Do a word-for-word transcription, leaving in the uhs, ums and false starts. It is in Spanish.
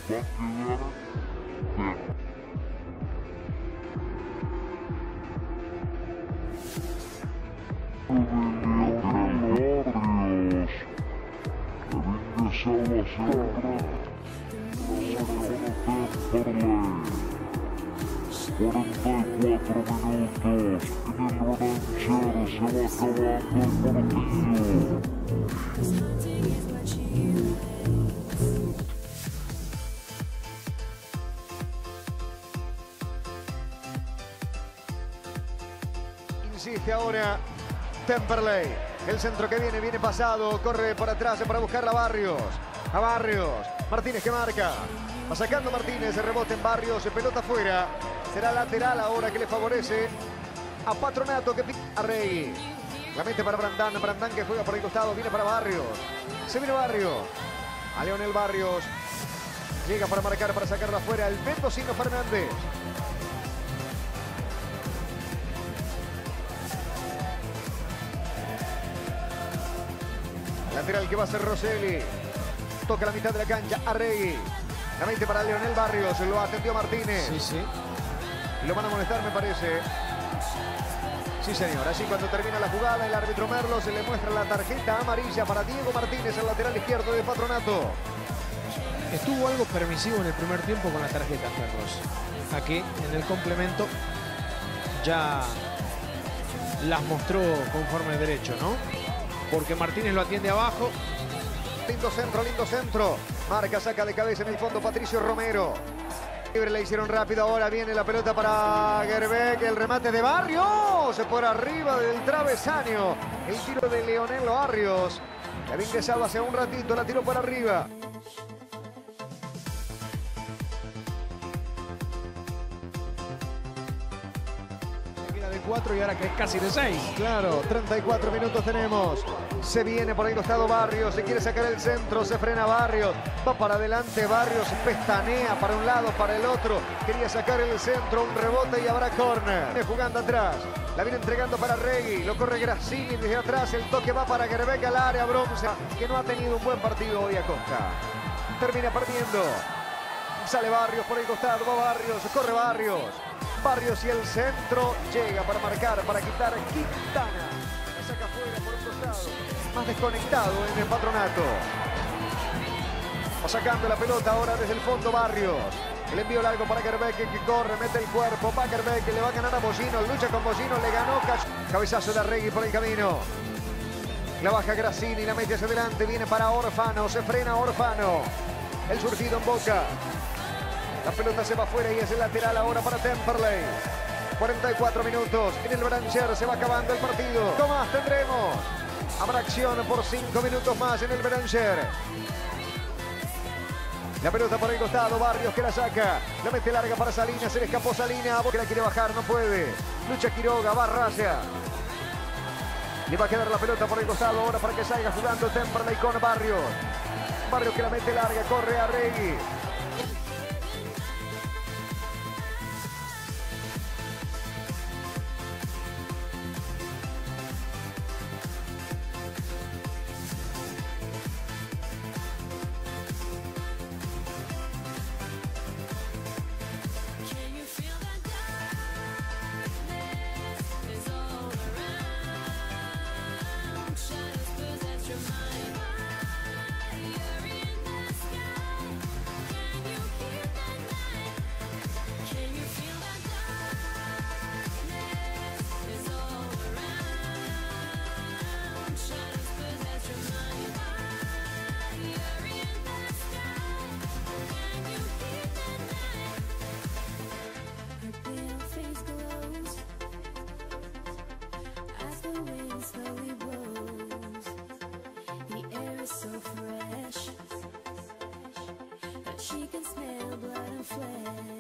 va a quedar de... Leonel Barrios. cuarenta y cuatro minutos en el Beranger, se va acabando el partido. Insiste ahora Temperley. El centro que viene, viene pasado, corre por atrás para buscar a Barrios. A Barrios. Martínez que marca. Va sacando Martínez, rebote en Barrios, pelota afuera. Será lateral ahora que le favorece a Patronato que pica a Rey. La mete para Brandán. Brandán que juega por el costado, viene para Barrios. Se viene Barrios. A Leonel Barrios. Llega para marcar, para sacarla afuera el Mendocino Fernández. Lateral que va a ser Rosselli. Toca la mitad de la cancha a Rey. La mete para Leonel Barrios. Lo atendió Martínez. Sí, sí. Y lo van a molestar, me parece. Sí, señor. Así cuando termina la jugada, el árbitro Merlo se le muestra la tarjeta amarilla para Diego Martínez, el lateral izquierdo de Patronato. Estuvo algo permisivo en el primer tiempo con las tarjetas, Carlos. Aquí, en el complemento, ya las mostró conforme derecho, ¿no? Porque Martínez lo atiende abajo. Lindo centro, lindo centro. Marca, saca de cabeza en el fondo Patricio Romero. Libre le hicieron rápido, ahora viene la pelota para Gerbeck, el remate de Barrios, por arriba del travesaño, el tiro de Leonel Barrios, que había ingresado hace un ratito, la tiró por arriba. Queda de cuatro y ahora que es casi de seis. Claro, treinta y cuatro minutos tenemos. Se viene por el costado Barrios, se quiere sacar el centro, se frena Barrios, va para adelante Barrios, pestanea para un lado, para el otro, quería sacar el centro, un rebote y habrá córner. Viene jugando atrás, la viene entregando para Regui, lo corre Grassini desde atrás, el toque va para Gerbeck al área, Bronce, que no ha tenido un buen partido hoy Acosta. Termina perdiendo, sale Barrios por el costado, va Barrios, corre Barrios, Barrios y el centro, llega para marcar, para quitar Quintana. Saca afuera por un costado, más desconectado en el Patronato. Va sacando la pelota ahora desde el fondo Barrios. El envío largo para Gerbeck que corre, mete el cuerpo, va Gerbeck, le va a ganar a Bocino, lucha con Bocino, le ganó cabezazo de Arregui por el camino. La baja Grassini, la mete hacia adelante, viene para Orfano, se frena Orfano. El surgido en Boca. La pelota se va afuera y es el lateral ahora para Temperley. cuarenta y cuatro minutos en el Beranger, se va acabando el partido. ¿Cómo más tendremos? Habrá acción por cinco minutos más en el Beranger. La pelota por el costado, Barrios que la saca. La mete larga para Salinas, se le escapó Salinas. Que la quiere bajar, no puede. Lucha Quiroga, va Racia. Le va a quedar la pelota por el costado ahora para que salga jugando Temperley con Barrios. Barrios que la mete larga, corre a Regui. She can smell blood and flesh.